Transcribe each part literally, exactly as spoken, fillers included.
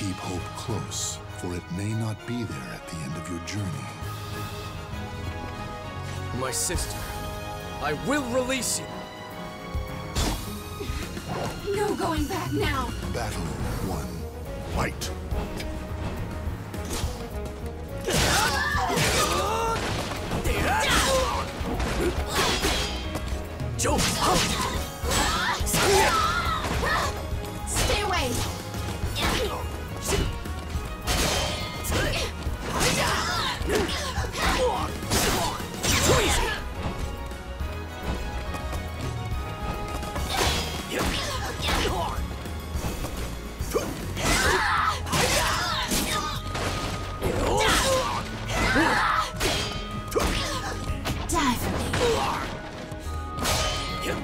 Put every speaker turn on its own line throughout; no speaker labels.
Keep hope close, for it may not be there at the end of your journey.
My sister, I will release you.
No going back now.
Battle one. Fight.
Jump!
Stay away. Die for me. Give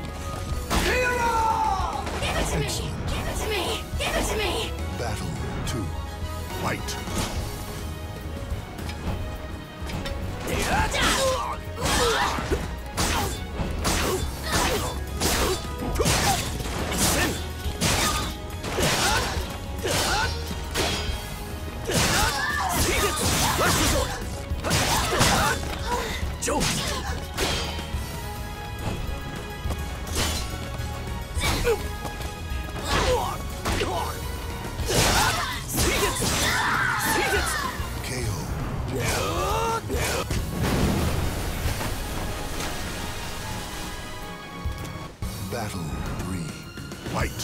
it to me! Give it to me! Give it to me!
Battle two. Fight.
Jump!
K O. Battle three. Fight.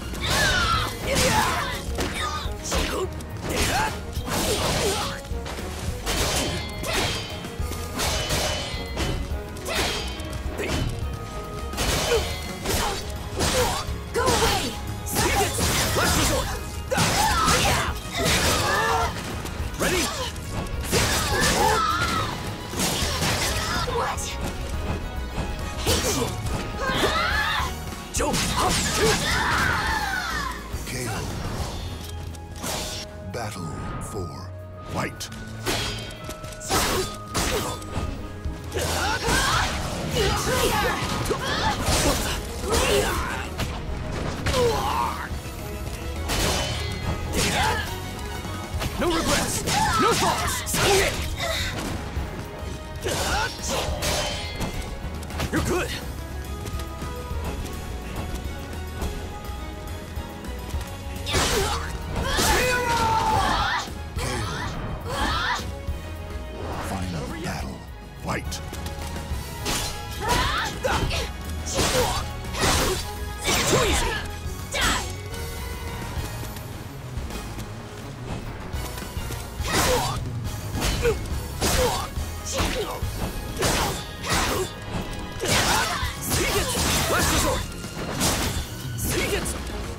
Go away!
Last resort! Ready?
What? Hate you!
Jump!
K O. Battle four. Fight.
No regrets! No thoughts! You're good!
Final battle. Fight.
Too easy! Last resort! Seek it!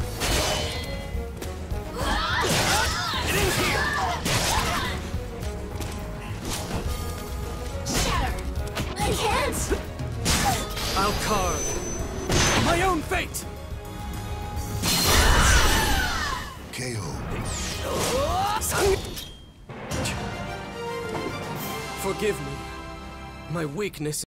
It is here!
Shatter! I can't!
I'll carve my own fate!
K O.
Forgive me. My weakness